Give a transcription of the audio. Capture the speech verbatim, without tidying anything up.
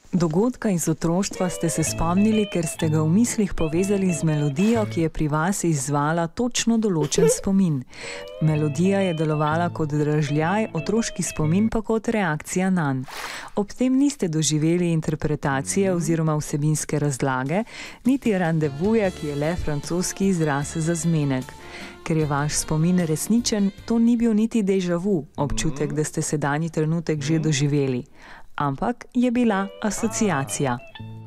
Dogodka iz otroštva ste se spomnili, ker ste ga v mislih povezali z melodijo, ki je pri vas izzvala točno določen spomin. Melodija je delovala kot dražljaj, otroški spomin pa kot reakcija nanj. Ob tem niste doživeli interpretacije oziroma vsebinske razlage, niti randevuja, ki je le francoski izraz za zmenek. Ker je vaš spomin resničen, to ni bil niti déjà vu, občutek, da ste sedanji trenutek že doživeli. Ampak je bila asociacija.